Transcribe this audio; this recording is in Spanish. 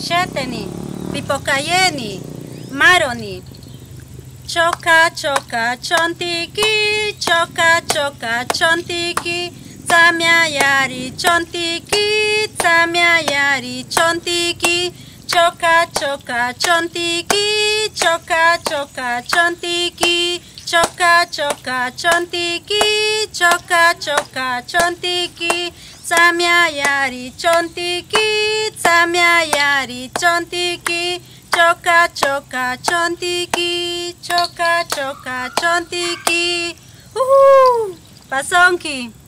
Sheteni, Pipokayeni, Maroni. Choka choka chontiki, choka choka chontiki, Tsamya yari chontiki, Tsamya yari chontiki, choka choka chontiki, choka choka chontiki, choka choka chontiki, choka choka chontiki, Tsamya yari chontiki, Tsamya yari chontiki, choka choka chontiki, choka choka chontiki. Pasonki.